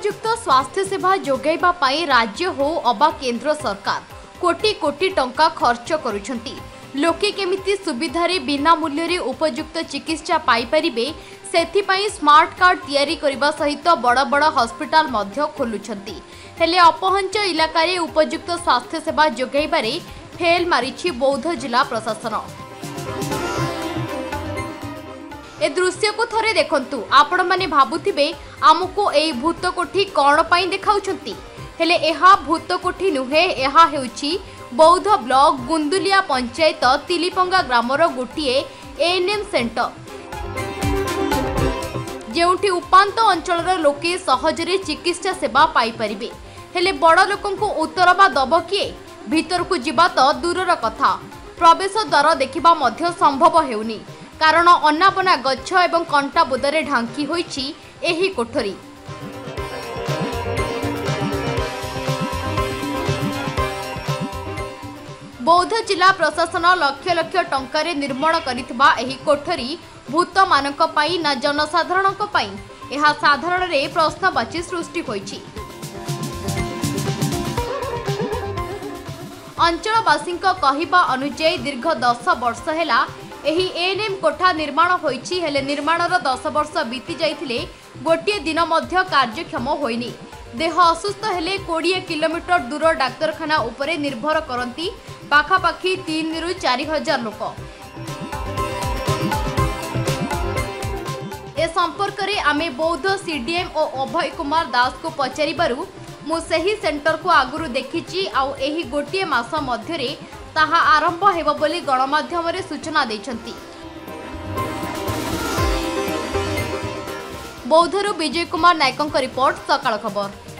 उपयुक्त स्वास्थ्य सेवा जोगाइबा पाई राज्य हो अबा केंद्र सरकार कोटी कोटी टंका खर्च करुछंती। लोके केमिति सुविधा रे बिना मूल्य रे उपयुक्त चिकित्सा पाई परिबे सेथिपाई स्मार्ट कार्ड तैयारी करबा सहित बड़ बड़ हॉस्पिटल मध्य खोलुछंती। हेले अपहंच इलाका रे उपयुक्त स्वास्थ्य सेवा जोगाइबारे फेल मारिछि बौद्ध जिला प्रशासन। ए दृश्य को थरे देखंतु। आपण माने भाबुथिबे आमको एई भूत कोठी कोन पई देखाउछंती, हेले एहा भूत कोठी नुहे, एहा हेउछि बौद्ध ब्लॉक गुंदुलिया पंचायत तिलीपंगा ग्रामर गोटिए एएनएम सेंटर, जेउठी उपांत अंचलर लोके सहजरे चिकित्सा सेवा पाई परिबे। हेले बड़ लोकंकु उत्तरबा दब किए? भीतर को जिबा तो दूरर कथा, प्रवेश द्वार देखिबा मध्य संभव हेउनी, कारण अनाबना गच्छ एवं कंटा बुदरे ढांकी होईछि एही कोठरी। बौद्ध जिला प्रशासन लक्ष लक्ष टंकारे निर्माण करितबा एही कोठरी भूत मानक पई ना जनसाधारणक पई, एहा साधारण रे प्रश्नवाची सृष्टि होईछि। अंचलवासी कहवा अनुଯାयी दीर्घ 10 वर्ष हेला एही एएनएम कोठा निर्माण होईछि, हेले निर्माणर 10 वर्ष बीती जाइथिले गोटिए दिन मध्य कार्यक्षम होइनी। देह असुस्थ हेले 20 किलोमीटर दूर डाक्तरखाना उपरे निर्भर करती पाखापाखि 3 रु 4 हजार लोक। ए संपर्क रे आमे बौद्ध सीडीएम और अभय कुमार दास को पचारिबारु मु सही सेंटर को आगुरु देखिछि, आउ एही गोटिए मास मध्यरे ताहा आरंभ हेबो बोली गणमाध्यम रे सूचना दैछंती। बौद्धरु विजय कुमार नायकंक रिपोर्ट, सकाळ खबर।